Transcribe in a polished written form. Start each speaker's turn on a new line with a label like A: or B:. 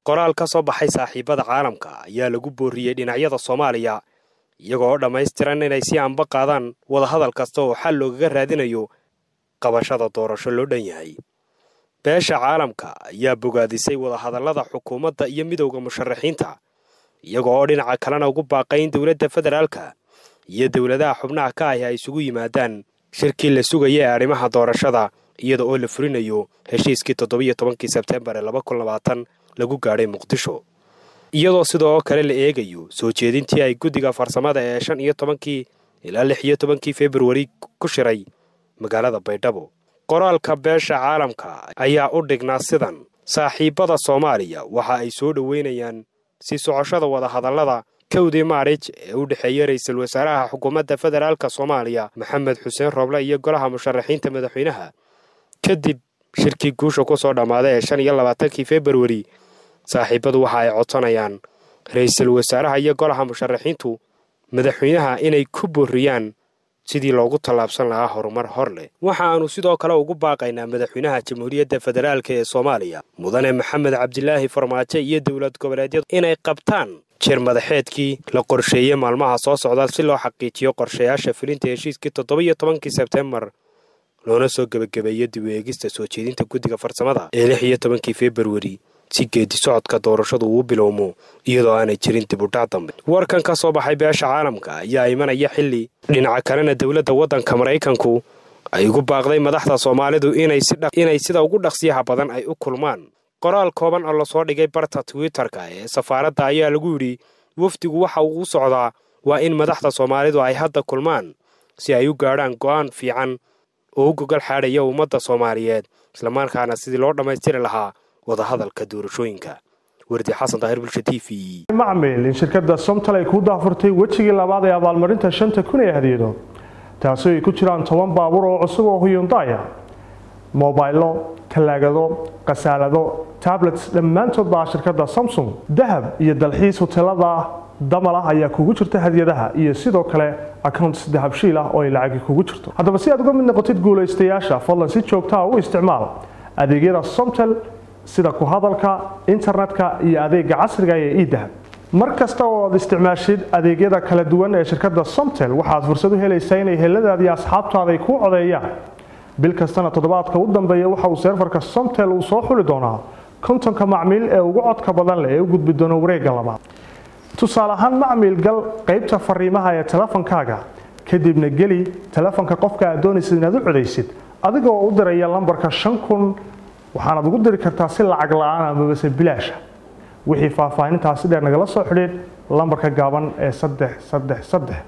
A: qoraal ka soo baxay saaxiibada caalamka ayaa lagu booriyay dhinacyada Soomaaliya iyagoo dhameystiran inay si aanba qaadaan wada hadal kasta oo xal looga raadinayo qabashada doorasho loo dhan yahay. beesha caalamka ayaa bogaadisay wada hadallada xukuumadda iyo midowga musharaxiinta iyagoo dhinaca kalena ugu baaqay in dawladda federaalka iyo dawladaha xubnaha ka ah ay isugu yimaadaan shirkii la sugayay arrimaha doorashada iyada oo la furinayo heshiiskii 17 Sebtembar 2020 lagu gaaray Muqdisho. iyadoo sidoo kale la eegayo soo jeedintii ay guddiga farsamada ee 15 ilaa 16 February ku shiray magaalada Baydhabo. qoraalka beesha caalamka ayaa u dhignaa sidan: saaxiibada Soomaaliya waxa ay soo dhaweynayaan si socoshada wada hadallada 1 Maarch ee u dhaxeeyay ra'iisul wasaaraha xukuumadda federaalka Soomaaliya Maxamed Xuseen Roble iyo golaha musharaxiinta madaxweynaha kadib shirkii guusha ku soo dhamaaday 25 February. saaxiibadu waxa ay codsanayaan ra'iisul wasaaraha iyo golaha musharaxiintu madaxweynaha inay ku booriyaan sidii loogu talaabsan lahaa horumar hor leh. waxa aanu sidoo kale ugu baaqaynaa madaxweynaha Jamhuuriyadda Federaalka ee Soomaaliya Mudane Maxamed Cabdilaahi Farmaajo iyo dawlad goboleedyada inay qabtaan jir madaxeedkii la qorsheeyay maalmaha soo socda si loo xaqiijiyo qorshayaasha fulinta heshiiskii 17 Sebtembar loona soo gabagabeeyay dib u eegista soo jeedinta guddiga farsamada ee 16 February si geedi socodka doorashadu uu bilowmo iyadoo aanay jirin dib u dhac dambe. warkan ka soo baxay beesha caalamka ayaa imanaya xilli dhinaca kalena dawladda waddanka Mareykanku ay ugu baaqday madaxda Soomaalidu inay sida ugu dhaqsiyaha badan ay u kulmaan. qoraal kooban oo la soo dhigay barta Twitter-ka ee safaaradda ayaa lagu yiri wafdigu waxa uu socdaa waa in madaxda Soomaalidu ay hadda kulmaan si ay u gaaraan go'aan fiican oo gogol xaadaya ummadda Soomaaliyeed isla markaana sidii loo dhameystiri lahaa wada hadalka doorashooyinka. wardi xasan daahir bulsho TV.
B: macmiil in shirkadda Somtal ay ku daafurtay wajigii labaad ee abaalmarinta 5,000 ee hadiyado taasoo ay ku jiraan 10 baabuur oo cusub oo Hyundai mobaylo talaagado qasaalado tablets dhammaantood baa shirkadda Samsung dahab iyo dalxiis hotelada damala ayaa kugu jirta hadiyadaha iyo sidoo kale accounts dahab shiil ah oo ay lacag kugu jirto. haddaba si aad uga mid noqotid guulaystayaasha fadlan si joogto ah u isticmaal adeegyada Somtal sida ku hadalka internetka iyo adeega casriga ah ee e-dahab. markasta oo aad isticmaashid adeegyada kala duwan ee shirkadda Somtal waxaad fursad u helaysaa inay heladaada iyo asxaabtaada ay ku codeeyaan bil kastana toddobaadka u dambeeya waxa uu serverka Somtal uu soo xuli doonaa kontonka macmiil ee ugu codka badan leh ee u gudbi doona wareegga labaad. tusaale ahaan macmiil gal qaybta fariimaha ee telefonkaaga kadibna geli telefonka qofka aad doonaysid inaad u codeysid adigoo u diraya lambarka 5000 waxaad ugu diri kartaa si lacag la'aan ama bilaash ah. wixii faahfaahintaasi dheer nagala soo xidhiid lambarka gaaban ee 333